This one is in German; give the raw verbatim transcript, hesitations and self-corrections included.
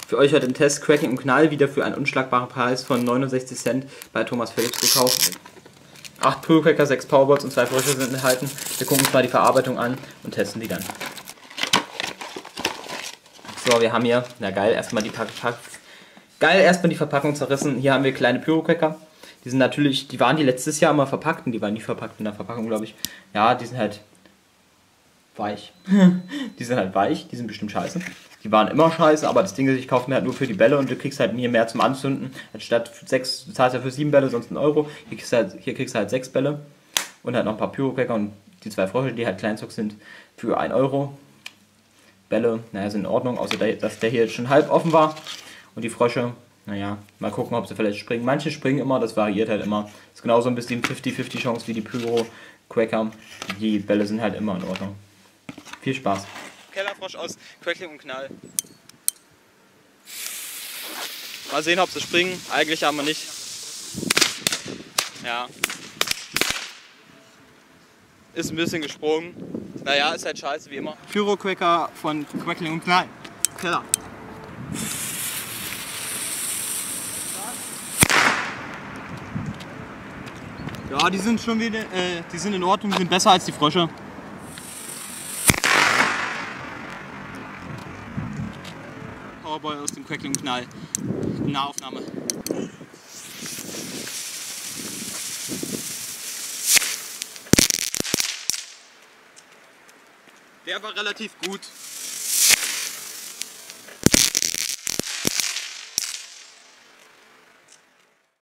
Für euch heute ein Test Cracking und Knall, wieder für einen unschlagbaren Preis von neunundsechzig Cent bei Thomas Philips gekauft. acht Pyrocracker, sechs Powerballs und zwei Frösche sind enthalten. Wir gucken uns mal die Verarbeitung an und testen die dann. So, wir haben hier, na geil, erstmal die Pack, Pack, geil, erstmal die Verpackung zerrissen. Hier haben wir kleine Pyrocracker. Die sind natürlich, die waren die letztes Jahr immer verpackt und die waren nie verpackt in der Verpackung, glaube ich. Ja, die sind halt weich. Die sind halt weich, die sind bestimmt scheiße. Die waren immer scheiße, aber das Ding ist, ich kaufe mir halt nur für die Bälle und du kriegst halt hier mehr zum Anzünden. Anstatt sechs, du zahlst ja für sieben Bälle, sonst einen Euro. Hier kriegst du halt, hier kriegst du halt sechs Bälle und halt noch ein paar Pyrocracker und die zwei Frösche, die halt Kleinzock sind, für einen Euro. Bälle, naja, sind in Ordnung, außer der, dass der hier jetzt schon halb offen war. Und die Frösche, naja, mal gucken, ob sie vielleicht springen. Manche springen immer, das variiert halt immer. Ist genauso ein bisschen fünfzig fünfzig Chance wie die Pyro-Cracker. Die Bälle sind halt immer in Ordnung. Viel Spaß. Kellerfrosch aus Cracking und Knall. Mal sehen, ob sie springen. Eigentlich haben wir nicht. Ja. Ist ein bisschen gesprungen. Naja, ist halt scheiße wie immer. Pyrocracker von Cracking und Knall. Keller. Ja, die sind schon wieder, äh, die sind in Ordnung, die sind besser als die Frösche. Powerball aus dem Cracking und Knall. Nahaufnahme. Der war relativ gut.